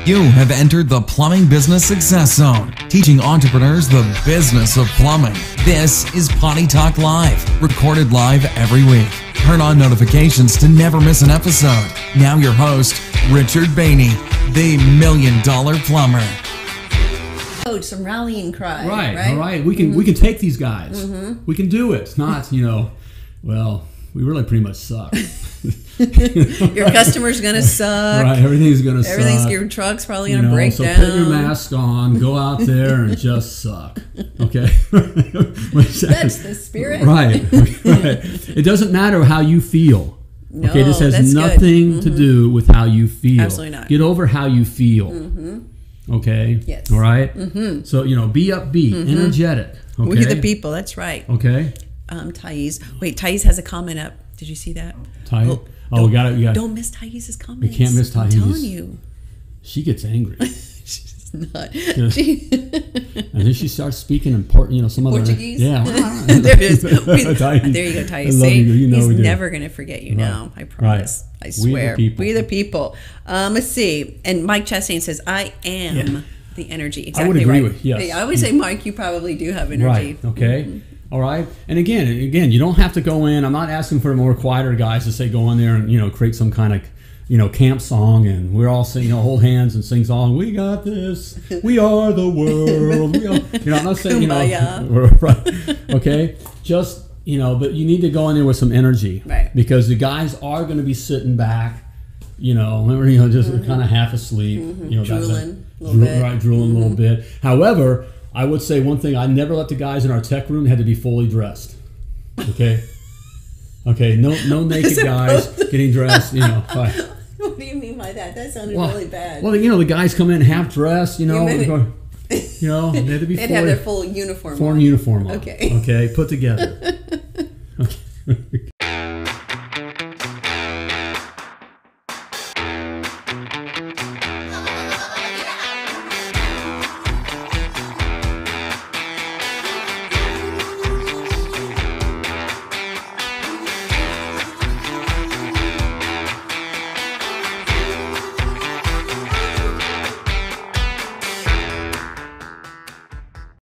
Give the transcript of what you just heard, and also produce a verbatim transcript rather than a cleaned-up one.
You have entered the Plumbing Business Success Zone, teaching entrepreneurs the business of plumbing. This is Potty Talk Live, recorded live every week. Turn on notifications to never miss an episode. Now your host, Richard Behney, the Million Dollar Plumber. Some rallying cry. Right, right? all right. We can mm-hmm. we can take these guys. Mm-hmm. We can do it. It's not, you know, well, we really pretty much suck. Your customer's going to suck. Right, everything's going to suck. Everything's, your truck's probably going to you know, break so down. So put your mask on, go out there and just suck. Okay? That's the spirit. Right, right. It doesn't matter how you feel. No, okay, this has that's nothing mm-hmm. to do with how you feel. Absolutely not. Get over how you feel. Mm-hmm. Okay? Yes. All right? Mm-hmm. So, you know, be upbeat, mm-hmm. energetic. Okay? We're the people, that's right. Okay. Um, Thais. Wait, Thais has a comment up. Did you see that? Thais? Oh, oh we got it. Don't miss Thais' comments. We can't miss Thais. I'm telling you. She gets angry. She's not. Yeah. She and then she starts speaking in port, you know, some other Portuguese. Yeah. There it is. We, there you go, Thais. See, you. You know he's we do. never going to forget you right. now. I promise. Right. I swear. We the people. We the people. Um, let's see. And Mike Chastain says, "I am yeah. the energy." Exactly I would agree right. with yes. Hey, I always say, Mike, you probably do have energy. Right. Okay. Mm-hmm. All right. And again, again, you don't have to go in. I'm not asking for more quieter guys to say go in there and you know create some kind of you know camp song and we're all singing, you know, hold hands and sing song. We got this. We are the world. We are, you know, I'm not saying you know. We're, right. Okay. Just you know, but you need to go in there with some energy, right? Because the guys are going to be sitting back, you know, you know, just mm-hmm. kind of half asleep, mm-hmm. you know, drooling that, a little drool, bit, right? Drooling mm-hmm. a little bit. However, I would say one thing: I never let the guys in our tech room had to be fully dressed. Okay, okay, no, no naked guys getting dressed. You know, right. What do you mean by that? That sounded well, really bad. Well, you know, the guys come in half dressed. You know, you, go, you know, they had to be. They'd fully, have their full uniform. Full on. uniform on. Okay. Okay, put together.